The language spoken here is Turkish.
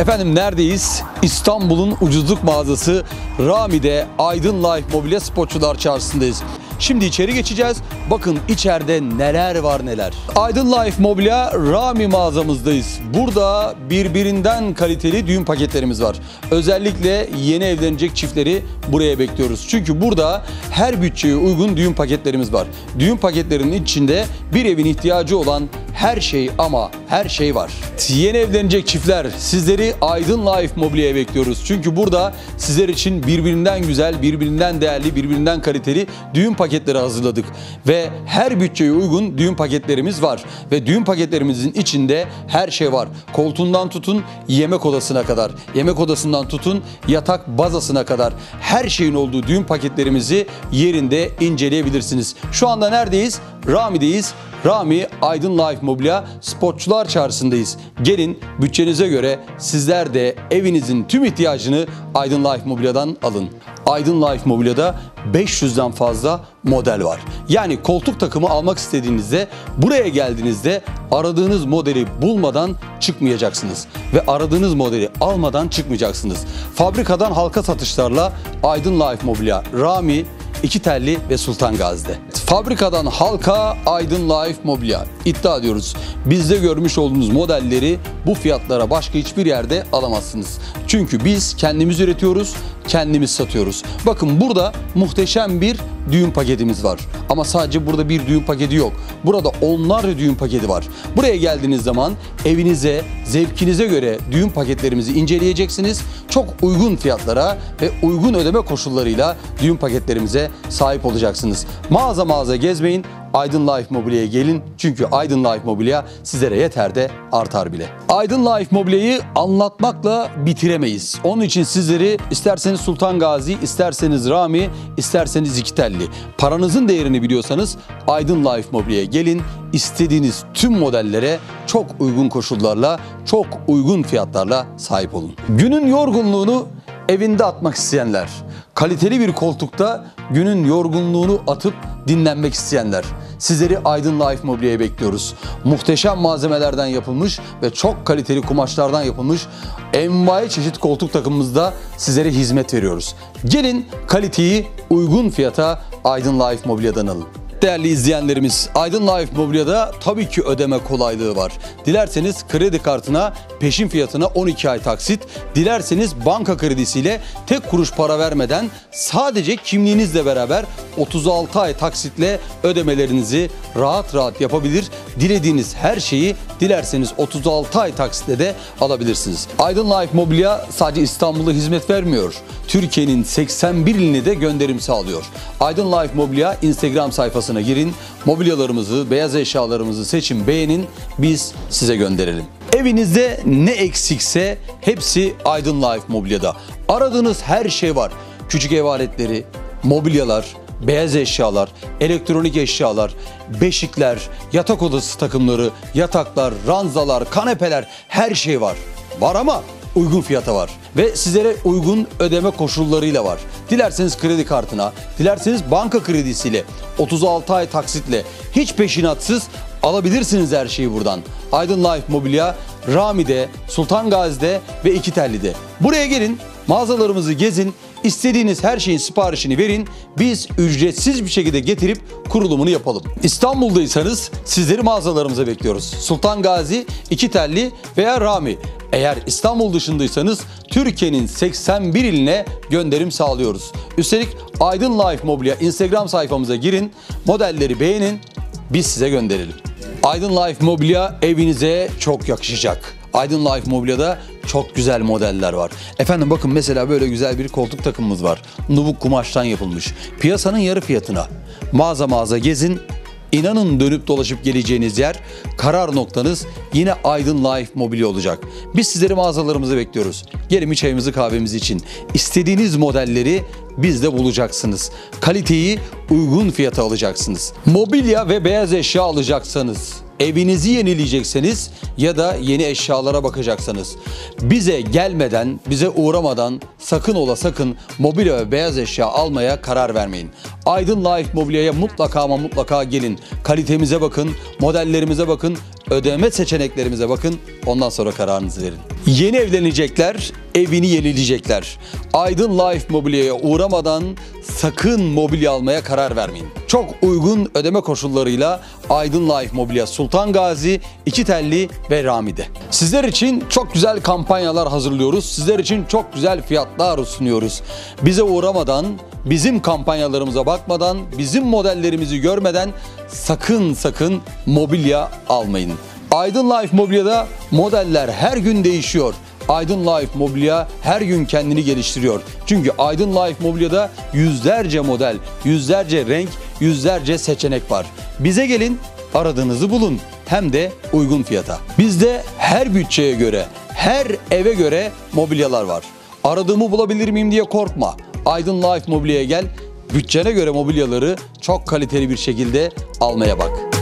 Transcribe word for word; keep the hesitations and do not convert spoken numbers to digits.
Efendim neredeyiz? İstanbul'un ucuzluk mağazası Rami'de Aydın Life Mobilya Sportçular Çarşısı'ndayız. Şimdi içeri geçeceğiz. Bakın içeride neler var neler. Aydın Life Mobilya Rami mağazamızdayız. Burada birbirinden kaliteli düğün paketlerimiz var. Özellikle yeni evlenecek çiftleri buraya bekliyoruz. Çünkü burada her bütçeye uygun düğün paketlerimiz var. Düğün paketlerinin içinde bir evin ihtiyacı olan her şey ama her şey var. Yeni evlenecek çiftler, sizleri Aydın Life Mobilya'ya bekliyoruz. Çünkü burada sizler için birbirinden güzel, birbirinden değerli, birbirinden kaliteli düğün paketleri hazırladık. Ve her bütçeye uygun düğün paketlerimiz var. Ve düğün paketlerimizin içinde her şey var. Koltuğundan tutun yemek odasına kadar, yemek odasından tutun yatak bazasına kadar her şeyin olduğu düğün paketlerimizi yerinde inceleyebilirsiniz. Şu anda neredeyiz? Rami'deyiz. Rami Aydın Life Mobilya Sportçular Çarşısı'ndayız. Gelin bütçenize göre sizler de evinizin tüm ihtiyacını Aydın Life Mobilya'dan alın. Aydın Life Mobilya'da beş yüzden fazla model var. Yani koltuk takımı almak istediğinizde buraya geldiğinizde aradığınız modeli bulmadan çıkmayacaksınız. Ve aradığınız modeli almadan çıkmayacaksınız. Fabrikadan halka satışlarla Aydın Life Mobilya, Rami, İkitelli ve Sultan Gazi'de. Fabrikadan halka Aydın Life Mobilya. İddia ediyoruz. Bizde görmüş olduğunuz modelleri bu fiyatlara başka hiçbir yerde alamazsınız. Çünkü biz kendimiz üretiyoruz, kendimiz satıyoruz. Bakın burada muhteşem bir düğün paketimiz var. Ama sadece burada bir düğün paketi yok. Burada onlarca düğün paketi var. Buraya geldiğiniz zaman evinize, zevkinize göre düğün paketlerimizi inceleyeceksiniz. Çok uygun fiyatlara ve uygun ödeme koşullarıyla düğün paketlerimize sahip olacaksınız. Mağaza mağaza gezmeyin. Aydın Life Mobilya'ya gelin. Çünkü Aydın Life Mobilya sizlere yeter de artar bile. Aydın Life Mobilya'yı anlatmakla bitiremeyiz. Onun için sizleri isterseniz Sultan Gazi, isterseniz Rami, isterseniz İkitelli. Paranızın değerini biliyorsanız Aydın Life Mobilya'ya gelin. İstediğiniz tüm modellere çok uygun koşullarla, çok uygun fiyatlarla sahip olun. Günün yorgunluğunu evinde atmak isteyenler, kaliteli bir koltukta günün yorgunluğunu atıp dinlenmek isteyenler, sizleri Aydın Life Mobilya'ya bekliyoruz. Muhteşem malzemelerden yapılmış ve çok kaliteli kumaşlardan yapılmış envai çeşit koltuk takımımızda sizlere hizmet veriyoruz. Gelin kaliteyi uygun fiyata Aydın Life Mobilya'dan alın. Değerli izleyenlerimiz, Aydın Life Mobilya'da tabii ki ödeme kolaylığı var. Dilerseniz kredi kartına peşin fiyatına on iki ay taksit, dilerseniz banka kredisiyle tek kuruş para vermeden sadece kimliğinizle beraber otuz altı ay taksitle ödemelerinizi rahat rahat yapabilir. Dilediğiniz her şeyi dilerseniz otuz altı ay taksitle de alabilirsiniz. Aydın Life Mobilya sadece İstanbul'da hizmet vermiyor. Türkiye'nin seksen bir iline de gönderim sağlıyor. Aydın Life Mobilya Instagram sayfasına girin, mobilyalarımızı, beyaz eşyalarımızı seçin, beğenin, biz size gönderelim. Evinizde ne eksikse hepsi Aydın Life Mobilya'da. Aradığınız her şey var. Küçük ev aletleri, mobilyalar, beyaz eşyalar, elektronik eşyalar, beşikler, yatak odası takımları, yataklar, ranzalar, kanepeler, her şey var. Var ama uygun fiyata var. Ve sizlere uygun ödeme koşullarıyla var. Dilerseniz kredi kartına, dilerseniz banka kredisiyle, otuz altı ay taksitle, hiç peşinatsız alabilirsiniz her şeyi buradan. Aydın Life Mobilya, Rami'de, Sultan Gazi'de ve İkitelli'de. Buraya gelin, mağazalarımızı gezin, istediğiniz her şeyin siparişini verin, biz ücretsiz bir şekilde getirip kurulumunu yapalım. İstanbul'daysanız sizleri mağazalarımıza bekliyoruz. Sultan Gazi, İkitelli veya Rami. Eğer İstanbul dışındaysanız Türkiye'nin seksen bir iline gönderim sağlıyoruz. Üstelik Aydın Life Mobilya Instagram sayfamıza girin, modelleri beğenin, biz size gönderelim. Aydın Life Mobilya evinize çok yakışacak. Aydın Life Mobilya'da çok güzel modeller var. Efendim bakın mesela böyle güzel bir koltuk takımımız var. Nubuk kumaştan yapılmış. Piyasanın yarı fiyatına. Mağaza mağaza gezin. İnanın dönüp dolaşıp geleceğiniz yer, karar noktanız yine Aydın Life Mobilya olacak. Biz sizleri mağazalarımıza bekliyoruz. Gelin bir çayımızı kahvemizi için. İstediğiniz modelleri bizde bulacaksınız. Kaliteyi uygun fiyata alacaksınız. Mobilya ve beyaz eşya alacaksanız, evinizi yenileyecekseniz ya da yeni eşyalara bakacaksanız bize gelmeden, bize uğramadan sakın ola sakın mobilya ve beyaz eşya almaya karar vermeyin. Aydın Life Mobilya'ya mutlaka ama mutlaka gelin. Kalitemize bakın, modellerimize bakın, ödeme seçeneklerimize bakın. Ondan sonra kararınızı verin. Yeni evlenecekler, evini yenileyecekler. Aydın Life Mobilya'ya uğramadan sakın mobilya almaya karar vermeyin. Çok uygun ödeme koşullarıyla Aydın Life Mobilya Sultan Gazi, İkitelli ve Rami'de. Sizler için çok güzel kampanyalar hazırlıyoruz. Sizler için çok güzel fiyatlar sunuyoruz. Bize uğramadan, bizim kampanyalarımıza bakmadan, bizim modellerimizi görmeden sakın sakın mobilya almayın. Aydın Life Mobilya'da modeller her gün değişiyor. Aydın Life Mobilya her gün kendini geliştiriyor. Çünkü Aydın Life Mobilya'da yüzlerce model, yüzlerce renk, yüzlerce seçenek var. Bize gelin, aradığınızı bulun. Hem de uygun fiyata. Bizde her bütçeye göre, her eve göre mobilyalar var. Aradığımı bulabilir miyim diye korkma. Aydın Life Mobilya'ya gel. Bütçene göre mobilyaları çok kaliteli bir şekilde almaya bak.